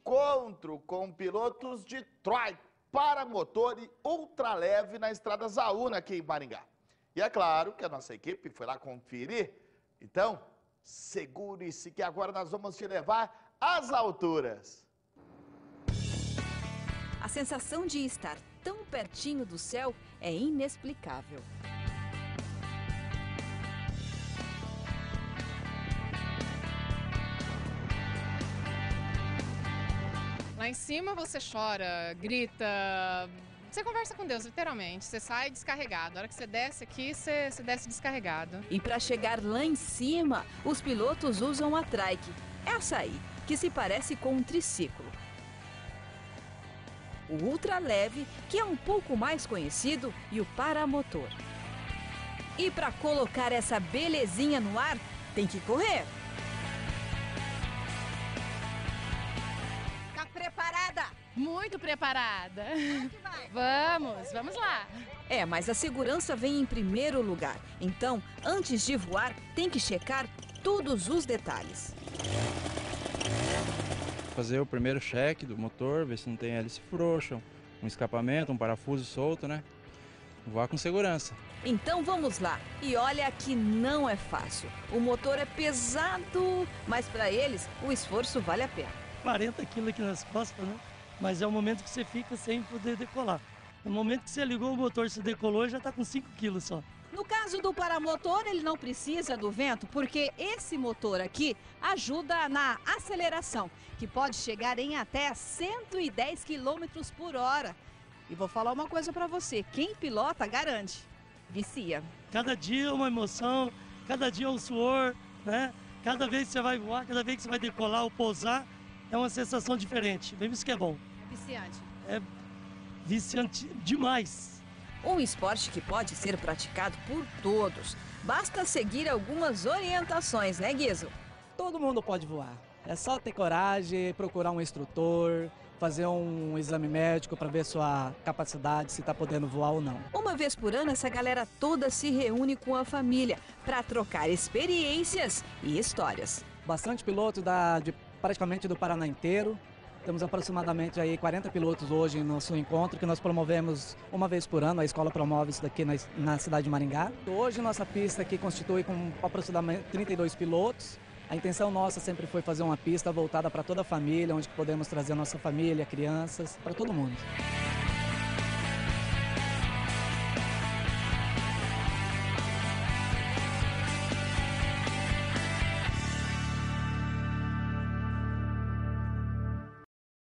encontro com pilotos de trike, paramotor e ultraleve na estrada Zaúna, aqui em Maringá. E é claro que a nossa equipe foi lá conferir. Então, segure-se que agora nós vamos te levar às alturas. A sensação de estar tão pertinho do céu é inexplicável. Lá em cima você chora, grita, você conversa com Deus, literalmente. Você sai descarregado. A hora que você desce aqui, você desce descarregado. E para chegar lá em cima, os pilotos usam a trike, essa aí, que se parece com um triciclo. O ultraleve, que é um pouco mais conhecido, e o paramotor. E para colocar essa belezinha no ar, tem que correr. Tá preparada? Muito preparada. Vamos lá. É, mas a segurança vem em primeiro lugar. Então, antes de voar, tem que checar todos os detalhes. Fazer o primeiro cheque do motor, ver se não tem hélice frouxa, um escapamento, um parafuso solto, né? Voar com segurança. Então vamos lá. E olha que não é fácil. O motor é pesado, mas para eles o esforço vale a pena. 40 quilos aqui nas costas, né? Mas é o momento que você fica sem poder decolar. No momento que você ligou o motor, se decolou, já está com 5 quilos só. No caso do paramotor, ele não precisa do vento, porque esse motor aqui ajuda na aceleração, que pode chegar em até 110 km por hora. E vou falar uma coisa para você, quem pilota garante, vicia. Cada dia é uma emoção, cada dia é um suor, né? Cada vez que você vai voar, cada vez que você vai decolar ou pousar, é uma sensação diferente. Mesmo isso que é bom. Viciante. É viciante demais. Um esporte que pode ser praticado por todos. Basta seguir algumas orientações, né, Guizo? Todo mundo pode voar. É só ter coragem, procurar um instrutor, fazer um exame médico para ver sua capacidade, se está podendo voar ou não. Uma vez por ano, essa galera toda se reúne com a família para trocar experiências e histórias. Bastante piloto praticamente do Paraná inteiro. Temos aproximadamente aí 40 pilotos hoje no nosso encontro, que nós promovemos uma vez por ano. A escola promove isso daqui na cidade de Maringá. Hoje nossa pista aqui constitui com aproximadamente 32 pilotos. A intenção nossa sempre foi fazer uma pista voltada para toda a família, onde podemos trazer a nossa família, crianças, para todo mundo.